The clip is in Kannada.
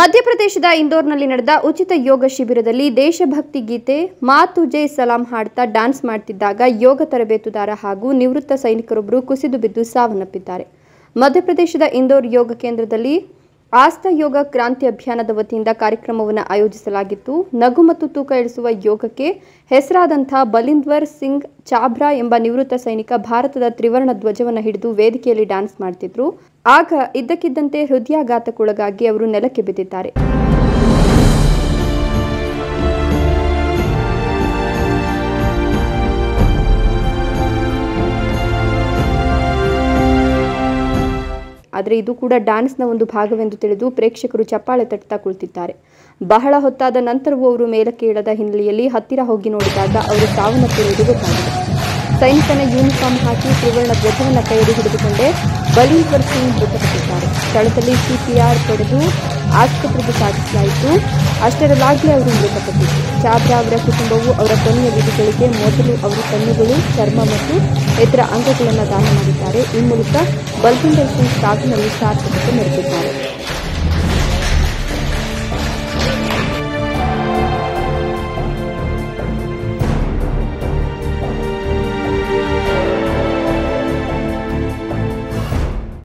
ಮಧ್ಯಪ್ರದೇಶದ ಇಂದೋರ್ನಲ್ಲಿ ನಡೆದ ಉಚಿತ ಯೋಗ ಶಿಬಿರದಲ್ಲಿ ದೇಶಭಕ್ತಿ ಗೀತೆ ಮಾ ತುಜೆ ಸಲಾಂ ಹಾಡ್ತಾ ಡ್ಯಾನ್ಸ್ ಮಾಡುತ್ತಿದ್ದಾಗ ಯೋಗ ತರಬೇತುದಾರ ಹಾಗೂ ನಿವೃತ್ತ ಸೈನಿಕರೊಬ್ಬರು ಕುಸಿದು ಬಿದ್ದು ಸಾವನ್ನಪ್ಪಿದ್ದಾರೆ. ಮಧ್ಯಪ್ರದೇಶದ ಇಂದೋರ್ ಯೋಗ ಕೇಂದ್ರದಲ್ಲಿ ಆಸ್ಥಾ ಯೋಗ ಕ್ರಾಂತಿ ಅಭಿಯಾನದ ವತಿಯಿಂದ ಕಾರ್ಯಕ್ರಮವನ್ನು ಆಯೋಜಿಸಲಾಗಿತ್ತು. ನಗು ಮತ್ತು ತೂಕ ಇಳಿಸುವ ಯೋಗಕ್ಕೆ ಹೆಸರಾದಂಥ ಬಲಿಂದ್ವರ್ ಸಿಂಗ್ ಚಾಬ್ರಾ ಎಂಬ ನಿವೃತ್ತ ಸೈನಿಕ ಭಾರತದ ತ್ರಿವರ್ಣ ಧ್ವಜವನ್ನು ಹಿಡಿದು ವೇದಿಕೆಯಲ್ಲಿ ಡ್ಯಾನ್ಸ್ ಮಾಡ್ತಿದ್ರು. ಆಗ ಇದ್ದಕ್ಕಿದ್ದಂತೆ ಹೃದಯಾಘಾತಕ್ಕೊಳಗಾಗಿ ಅವರು ನೆಲಕ್ಕೆ ಬಿದ್ದಿದ್ದಾರೆ. ಆದರೆ ಇದು ಕೂಡ ಡ್ಯಾನ್ಸ್ನ ಒಂದು ಭಾಗವೆಂದು ತಿಳಿದು ಪ್ರೇಕ್ಷಕರು ಚಪ್ಪಾಳೆ ತಟ್ಟುತ್ತಾ ಕುಳಿತಿದ್ದಾರೆ. ಬಹಳ ಹೊತ್ತಾದ ನಂತರವೂ ಅವರು ಮೇಲಕ್ಕೆ ಇಳಿದ ಹಿನ್ನೆಲೆಯಲ್ಲಿ ಹತ್ತಿರ ಹೋಗಿ ನೋಡಿದಾಗ ಅವರು ಸಾವನ್ನಪ್ಪಿರುವುದು ಗೊತ್ತಾಗಿದೆ. ಸೈನಿಕನ ಯೂನಿಫಾರ್ಮ್ ಹಾಕಿ ತ್ರಿವರ್ಣ ಧ್ವಜವನ್ನು ಕೈಯಲ್ಲಿ ಹಿಡಿದುಕೊಂಡೇ ಬಲಿಂದ್ವರ್ ಸಿಂಗ್ ಮೃತಪಟ್ಟಿದ್ದಾರೆ. ಸ್ಥಳದಲ್ಲಿ ಸಿಪಿಆರ್ ಪಡೆದು ಆಸ್ಪತ್ರೆಗೆ ಸಾಗಿಸಲಾಯಿತು. ಅಷ್ಟರಲ್ಲಾಗಲೇ ಅವರು ಮೃತಪಟ್ಟಿದ್ದರು. ಚಾಬ್ರಾ ಅವರ ಕುಟುಂಬವು ಅವರ ಕೊನೆಯ ವಿಧಿಗಳಿಗೆ ಮೊದಲು ಅವರು ಕಣ್ಣುಗಳು, ಚರ್ಮ ಮತ್ತು ಇತರ ಅಂಗಗಳನ್ನು ದಾನ ಮಾಡಿದ್ದಾರೆ. ಈ ಮೂಲಕ ಬಲ್ವಿಂದರ್ ಸಿಂಗ್ ಸಾವಿನಲ್ಲಿ ಸಾರ್ಥಕತೆ ಮೆರೆದಿದ್ದಾರೆ.